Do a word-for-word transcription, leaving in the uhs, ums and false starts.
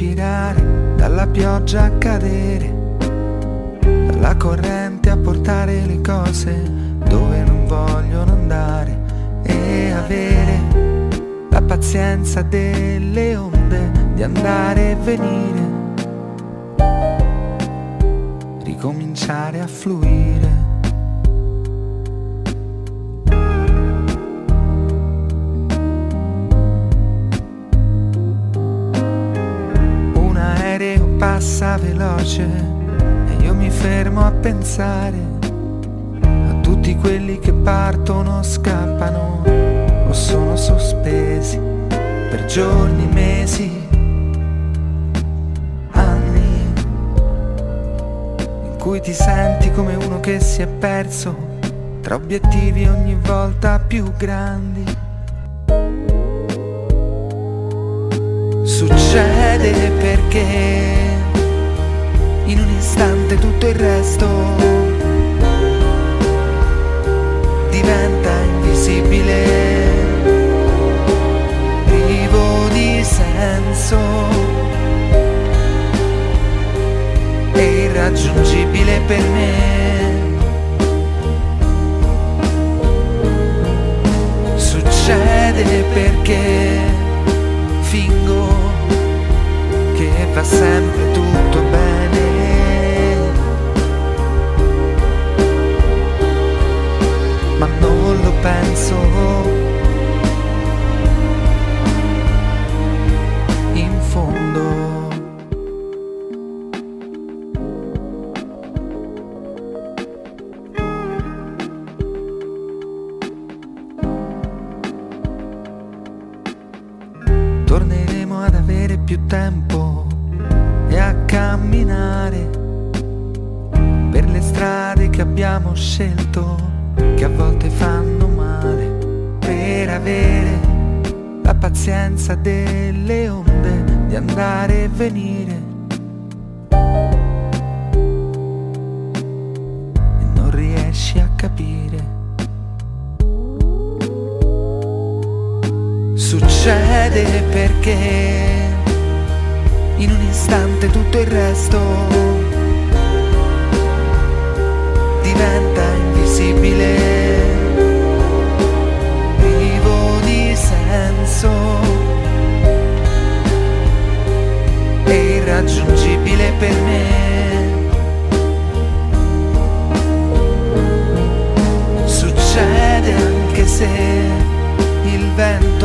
respirare, dalla pioggia a cadere, dalla corrente a portare le cose dove non vogliono andare, e avere la pazienza delle onde di andare e venire, ricominciare a fluire. Un aereo passa veloce e io mi fermo a pensare a tutti quelli che partono, scappano o sono sospesi per giorni, mesi, anni, in cui ti senti come uno che si è perso tra obiettivi ogni volta più grandi. Succede perché in un istante tutto il resto diventa invisibile, privo di senso e irraggiungibile per me. Succede perché fingo che va sempre tutto bene, ma non lo penso in fondo. Torneremo ad avere più tempo e a camminare per le strade che abbiamo scelto, che a volte fanno male, per avere la pazienza delle onde di andare e venire, e non riesci a capire. Succede perché in un istante tutto il resto diventa invisibile, privo di senso e irraggiungibile per me. Succede anche se il vento